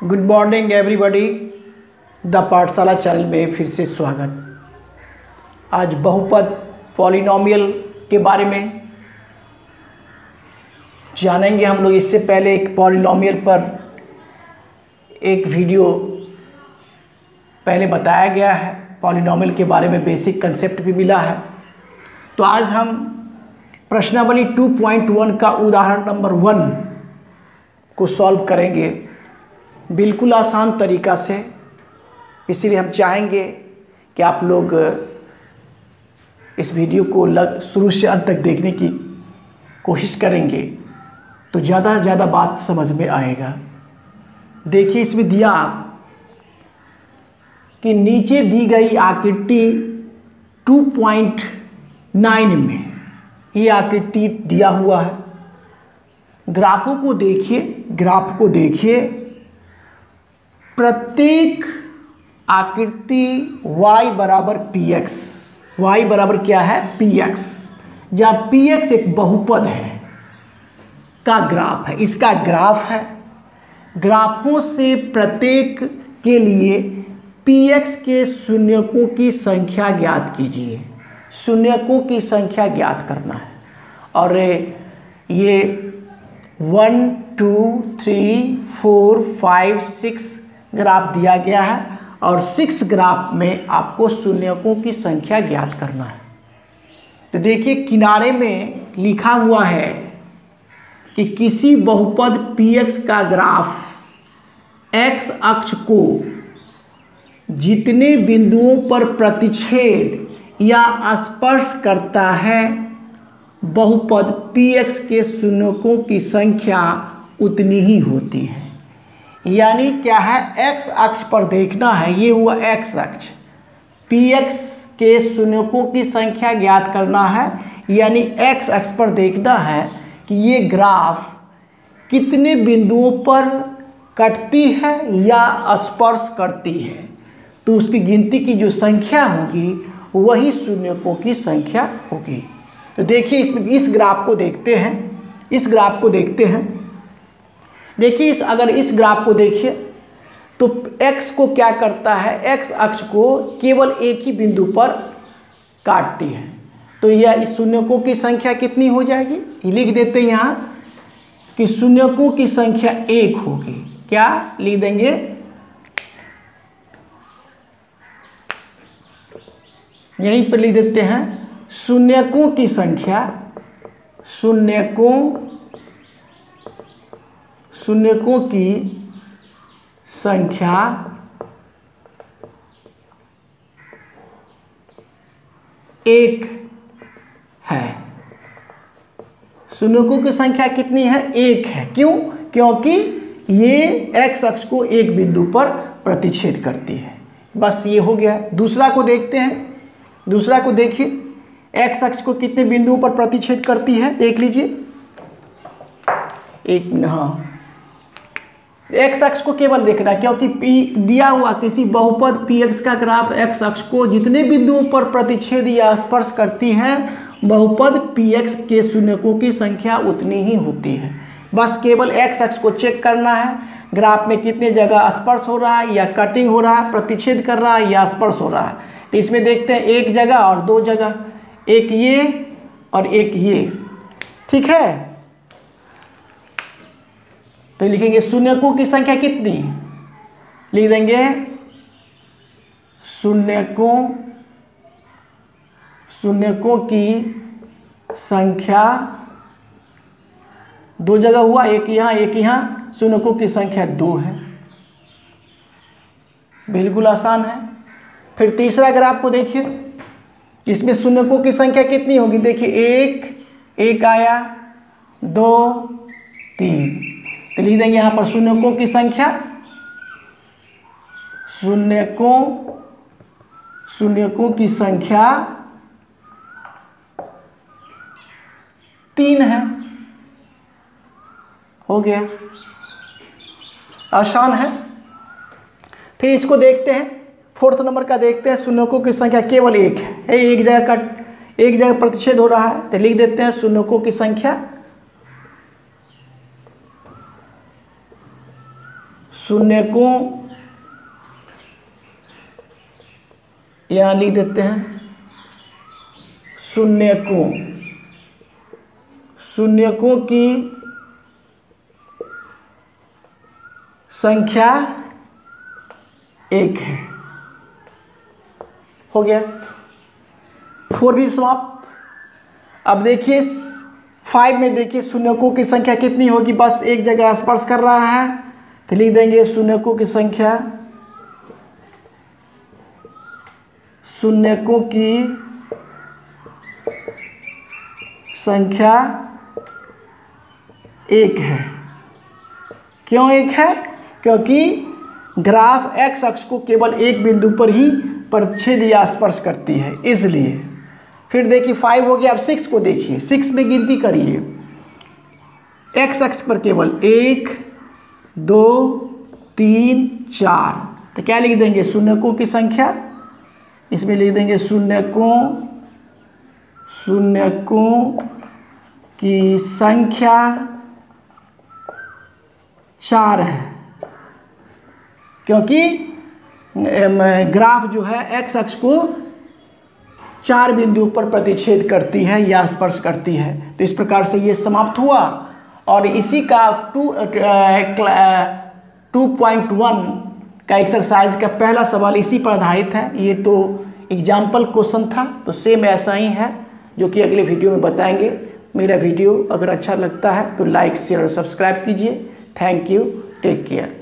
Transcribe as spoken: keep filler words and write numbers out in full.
Good morning everybody. The Pathshala channel में फिर से स्वागत। आज बहुपद पॉलिनोमियल के बारे में जानेंगे हम लोग। इससे पहले एक पॉलिनोमियल पर एक वीडियो पहले बताया गया है, पॉलिनोमियल के बारे में बेसिक कंसेप्ट भी मिला है। तो आज हम प्रश्नावली टू पॉइंट वन का उदाहरण नंबर वन को सॉल्व करेंगे बिल्कुल आसान तरीक़ा से। इसीलिए हम चाहेंगे कि आप लोग इस वीडियो को लग शुरू से अंत तक देखने की कोशिश करेंगे तो ज़्यादा से ज़्यादा बात समझ में आएगा। देखिए, इसमें दिया कि नीचे दी गई आकृति टू पॉइंट नाइन में, ये आकृति दिया हुआ है। ग्राफों को देखिए, ग्राफ को देखिए। प्रत्येक आकृति y बराबर पी एक्स, वाई बराबर क्या है पी एक्स, जहाँ पी एक्स एक बहुपद है का ग्राफ है, इसका ग्राफ है। ग्राफों से प्रत्येक के लिए पी एक्स के शून्यकों की संख्या ज्ञात कीजिए। शून्यकों की संख्या ज्ञात करना है और ये one two three four five six graph दिया गया है और सिक्स ग्राफ में आपको शून्यकों की संख्या ज्ञात करना है। तो देखिए, किनारे में लिखा हुआ है कि किसी बहुपद पी एक्स का ग्राफ एक्स अक्ष को जितने बिंदुओं पर प्रतिच्छेद या स्पर्श करता है, बहुपद पी एक्स के शून्यकों की संख्या उतनी ही होती है। यानी क्या है, एक्स अक्ष पर देखना है, ये हुआ एक्स अक्ष, पी एक्स के शून्यकों की संख्या ज्ञात करना है। यानी एक्स अक्ष पर देखना है कि ये ग्राफ कितने बिंदुओं पर कटती है या स्पर्श करती है, तो उसकी गिनती की जो संख्या होगी वही शून्यकों की संख्या होगी। तो देखिए, इसमें इस ग्राफ को देखते हैं, इस ग्राफ को देखते हैं। देखिए, इस अगर इस ग्राफ को देखिए तो x को क्या करता है, x अक्ष को केवल एक ही बिंदु पर काटती है। तो यह इस शून्यकों की संख्या कितनी हो जाएगी, लिख देते हैं यहाँ कि शून्यकों की संख्या एक होगी। क्या लिख देंगे, यहीं पर लिख देते हैं शून्यकों की संख्या, शून्यकों शून्यकों की संख्या एक है। शून्यकों की संख्या कितनी है, एक है। क्यों? क्योंकि ये x अक्ष को एक बिंदु पर प्रतिच्छेद करती है। बस ये हो गया। दूसरा को देखते हैं, दूसरा को देखिए, x अक्ष को कितने बिंदुओं पर प्रतिच्छेद करती है, देख लीजिए। एक मिनट, हाँ, एक्स अक्ष को केवल देखना, क्योंकि पी दिया हुआ किसी बहुपद पी एक्स का ग्राफ एक्स अक्ष को जितने बिंदुओं पर प्रतिच्छेद या स्पर्श करती है, बहुपद पी एक्स के शून्यकों की संख्या उतनी ही होती है। बस केवल एक्स अक्ष को चेक करना है, ग्राफ में कितने जगह स्पर्श हो रहा है या कटिंग हो रहा है, प्रतिच्छेद कर रहा है या स्पर्श हो रहा है। तो इसमें देखते हैं एक जगह और दो जगह, एक ये और एक ये, ठीक है। तो लिखेंगे शून्यकों की संख्या कितनी, लिख देंगे शून्यकों शून्यकों की संख्या, दो जगह हुआ, एक यहाँ एक यहाँ, शून्यकों की संख्या दो है। बिल्कुल आसान है। फिर तीसरा ग्राफ को देखिए, इसमें शून्यकों की संख्या कितनी होगी, देखिए एक एक आया, दो तीन, तो लिख देंगे यहाँ पर शून्यकों की संख्या, शून्यकों शून्यकों की संख्या तीन है। हो गया, आसान है। फिर इसको देखते हैं, फोर्थ नंबर का देखते हैं। शून्यकों की संख्या केवल एक है, एक जगह कट एक जगह प्रतिच्छेद हो रहा है, तो लिख देते हैं शून्यकों की संख्या शून्य को यहाँ लिख देते हैं, शून्य को शून्यकों की संख्या एक है। हो गया, फोर भी समाप्त। अब देखिए फाइव में देखिए शून्यकों की संख्या कितनी होगी, बस एक जगह स्पर्श कर रहा है तो लिख देंगे शून्यकों की संख्या, शून्यकों की संख्या एक है। क्यों एक है? क्योंकि ग्राफ एक्स अक्ष को केवल एक बिंदु पर ही परिच्छेद या स्पर्श करती है, इसलिए। फिर देखिए फाइव हो गया। अब सिक्स को देखिए, सिक्स में गिनती करिए, एक्स अक्ष पर केवल एक, दो, तीन, चार, तो क्या लिख देंगे? शून्यकों की संख्या। इसमें लिख देंगे शून्यकों शून्यकों की संख्या चार है, क्योंकि ग्राफ जो है एक्स अक्ष को चार बिंदुओं पर प्रतिच्छेद करती है या स्पर्श करती है। तो इस प्रकार से ये समाप्त हुआ। और इसी का टू टू पॉइंट वन का एक्सरसाइज का पहला सवाल इसी पर आधारित है। ये तो एग्जाम्पल क्वेश्चन था, तो सेम ऐसा ही है जो कि अगले वीडियो में बताएंगे। मेरा वीडियो अगर अच्छा लगता है तो लाइक शेयर और सब्सक्राइब कीजिए। Thank you, take care.